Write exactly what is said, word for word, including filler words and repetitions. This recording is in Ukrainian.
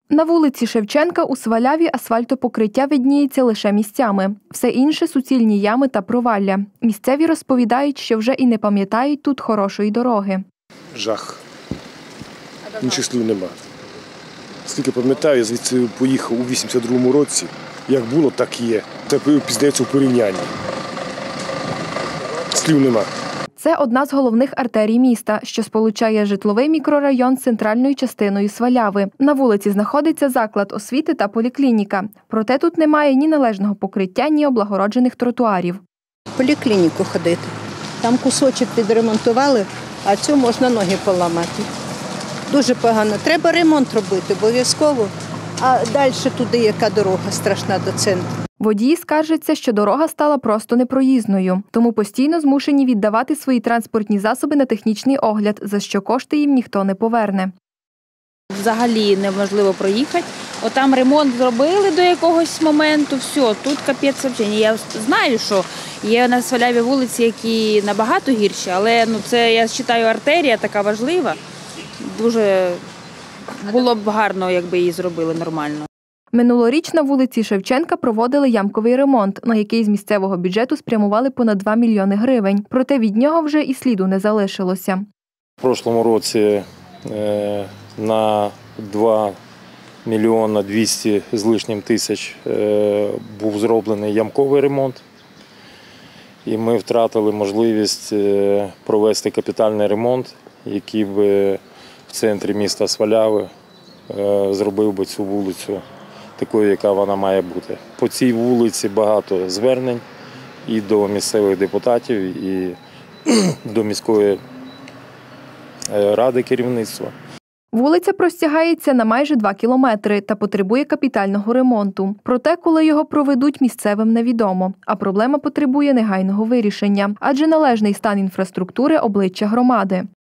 На вулиці Шевченка у Сваляві асфальтопокриття видніється лише місцями. Все інше – суцільні ями та провалля. Місцеві розповідають, що вже і не пам'ятають тут хорошої дороги. Жах. Інших слів нема. Скільки пам'ятаю, я звідси поїхав у вісімдесят другому році. Як було, так і є. Це пізнається у порівнянні. Слів нема. Це одна з головних артерій міста, що сполучає житловий мікрорайон з центральною частиною Сваляви. На вулиці знаходиться заклад освіти та поліклініка. Проте тут немає ні належного покриття, ні облагороджених тротуарів. В поліклініку ходити. Там кусочок підремонтували, а цю можна ноги поламати. Дуже погано. Треба ремонт робити обов'язково. А далі туди яка дорога страшна до центру. Водії скаржаться, що дорога стала просто непроїзною, тому постійно змушені віддавати свої транспортні засоби на технічний огляд, за що кошти їм ніхто не поверне. Взагалі неможливо проїхати. Отам ремонт зробили до якогось моменту, все, тут капець взагалі. Я знаю, що є на Сваляві вулиці, які набагато гірші, але ну, це, я вважаю, артерія така важлива. Дуже було б гарно, якби її зробили нормально. Минулоріч на вулиці Шевченка проводили ямковий ремонт, на який з місцевого бюджету спрямували понад два мільйони гривень. Проте від нього вже і сліду не залишилося. У прошлому році на два мільйони двісті з лишнім тисяч був зроблений ямковий ремонт. І ми втратили можливість провести капітальний ремонт, який би в центрі міста Сваляви зробив би цю вулицю такою, яка вона має бути. По цій вулиці багато звернень і до місцевих депутатів, і до міської ради керівництва. Вулиця простягається на майже два кілометри та потребує капітального ремонту. Проте, коли його проведуть, місцевим невідомо. А проблема потребує негайного вирішення, адже належний стан інфраструктури – обличчя громади.